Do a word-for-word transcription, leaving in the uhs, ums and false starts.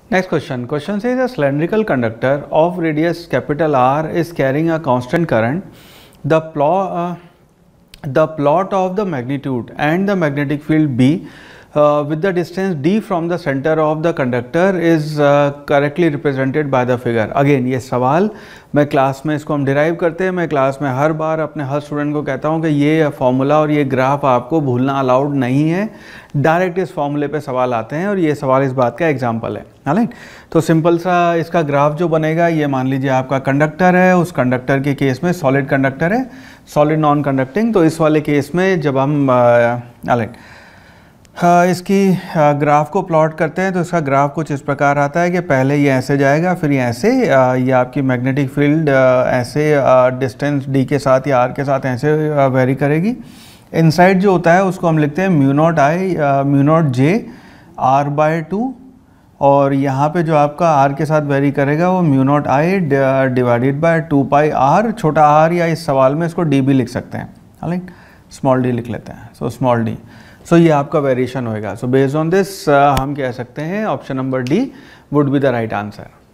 Next question. Question says a cylindrical conductor of radius capital R is carrying a constant current. The plot, uh, the plot of the magnitude and the magnetic field B uh, with the distance d from the center of the conductor is uh, correctly represented by the figure. Again ये सवाल मैं class में इसको हम derive करते हैं. मैं class में हर बार अपने हर स्टूडेंट को कहता हूँ कि ये फॉर्मूला और ये ग्राफ आपको भूलना अलाउड नहीं है. डायरेक्ट इस फॉर्मूले पे सवाल आते हैं और ये सवाल इस बात का एग्जाम्पल है. राइट, तो सिंपल सा इसका ग्राफ जो बनेगा, ये मान लीजिए आपका कंडक्टर है. उस कंडक्टर के केस में सॉलिड कंडक्टर है, सॉलिड नॉन कंडक्टिंग. तो इस वाले केस में जब हम राइट हाँ, इसकी ग्राफ को प्लॉट करते हैं तो इसका ग्राफ कुछ इस प्रकार आता है कि पहले ये ऐसे जाएगा, फिर ये ऐसे, ये आपकी मैग्नेटिक फील्ड ऐसे डिस्टेंस डी के साथ या आर के साथ ऐसे वेरी करेगी. इनसाइड जो होता है उसको हम लिखते हैं mu naught I mu naught J R by two, और यहाँ पे जो आपका आर के साथ वेरी करेगा वो mu naught I divided by two pi R, छोटा आर, या इस सवाल में इसको डी भी लिख सकते हैं. राइट, स्मॉल डी लिख लेते हैं. So small D. सो ये आपका वेरिएशन होएगा. सो बेस्ड ऑन दिस हम कह सकते हैं option number D would be the right answer.